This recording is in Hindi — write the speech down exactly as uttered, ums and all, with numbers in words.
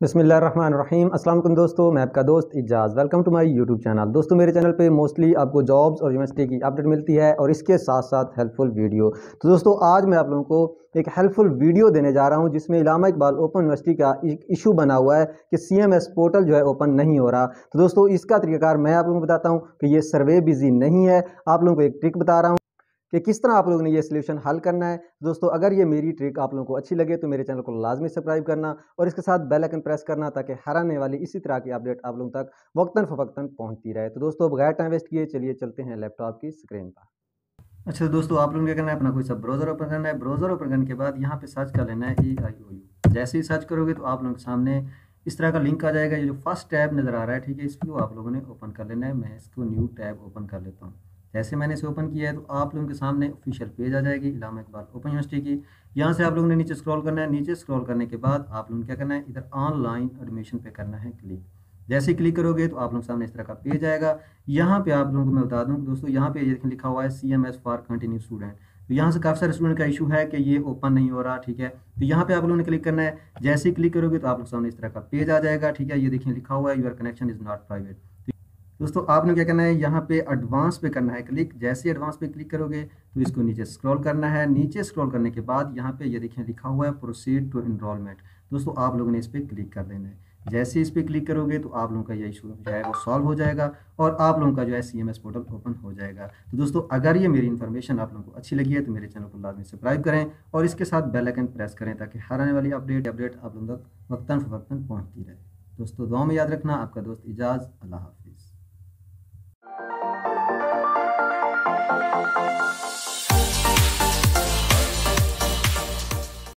बिस्मिल्लाहिर्रहमानिर्रहीम। अस्सलाम वालेकुम दोस्तों, मैं आपका दोस्त Ijaz. Welcome to my YouTube channel. दोस्तों मेरे चैनल पे मोस्टली आपको जॉब्स और यूनिवर्सिटी की अपडेट मिलती है और इसके साथ साथ हेल्पफुल वीडियो। तो दोस्तों आज मैं आप लोगों को एक हेल्पफुल वीडियो देने जा रहा हूं जिसमें इलामा इकबाल ओपन यूनिवर्सिटी का एक इशू बना हुआ है कि सी एम एस पोर्टल जो है ओपन नहीं हो रहा। तो दोस्तों इसका तरीकाकार मैं आप लोगों को बताता हूँ कि ये सर्वे बिजी नहीं है। आप लोगों को एक ट्रिक बता रहा हूँ कि किस तरह आप लोगों ने ये सॉल्यूशन हल करना है। दोस्तों अगर ये मेरी ट्रिक आप लोगों को अच्छी लगे तो मेरे चैनल को लाजमी सब्सक्राइब करना और इसके साथ बेल आइकन प्रेस करना ताकि हर आने वाली इसी तरह की अपडेट आप लोगों तक वक्तन फवक्तन पहुंचती रहे। तो दोस्तों बगैर टाइम वेस्ट किए चलिए चलते हैं लैपटॉप की स्क्रीन पर। अच्छा तो दोस्तों आप लोगों को क्या करना है, अपना कोई सा ब्राउजर ओपन करना है। ब्राउजर ओपन करने के बाद यहाँ पे सर्च कर लेना है ए आई ओ यू। जैसे ही सर्च करोगे तो आप लोगों के सामने इस तरह का लिंक आ जाएगा। ये जो फर्स्ट टैब नज़र आ रहा है, ठीक है, इसको आप लोगों ने ओपन कर लेना है। मैं इसको न्यू टैब ओपन कर लेता हूँ। जैसे मैंने इसे ओपन किया है तो आप लोगों के सामने ऑफिशियल पेज आ जाएगी इलामा इकबाल ओपन यूनिवर्सिटी की। यहाँ से आप लोगों ने नीचे स्क्रॉल करना है। नीचे स्क्रॉल करने के बाद आप लोगों को क्या करना है, इधर ऑनलाइन एडमिशन पे करना है क्लिक। जैसे क्लिक करोगे तो आप लोग सामने इस तरह का पेज आएगा। यहाँ पे आप लोगों को मैं बता दूँ दोस्तों, यहाँ पे ये लिखा हुआ है C M S for continue student. तो यहाँ से काफ़ी सारे स्टूडेंट का इशू है कि ये ओपन नहीं हो रहा, ठीक है। तो यहाँ पे आप लोगों ने क्लिक करना है। जैसे ही क्लिक करोगे तो आप लोग सामने इस तरह का पेज आ जाएगा, ठीक है। ये देखिए लिखा हुआ है your connection is not private. दोस्तों आपने क्या करना है, यहाँ पे एडवांस पे करना है क्लिक। जैसे एडवांस पे क्लिक करोगे तो इसको नीचे स्क्रॉल करना है। नीचे स्क्रॉल करने के बाद यहाँ पे ये देखिए लिखा हुआ है प्रोसीड टू एनरोलमेंट। दोस्तों आप लोगों ने इस पर क्लिक कर देना है। जैसे इस पर क्लिक करोगे तो आप लोगों का ये इशू जो है वो सॉल्व हो जाएगा और आप लोगों का जो है C M S portal open हो जाएगा। तो दोस्तों अगर ये मेरी इन्फॉर्मेशन आप लोगों को अच्छी लगी है तो मेरे चैनल को लाजमी सब्सक्राइब करें और इसके साथ बेल आइकन प्रेस करें ताकि हर आने वाली अपडेट अपडेट आप लोगों तक वक्तन फवक्तन पहुँचती रहे। दोस्तों दुआ में याद रखना। आपका दोस्त इजाज़। अल्लाह हाफिज़।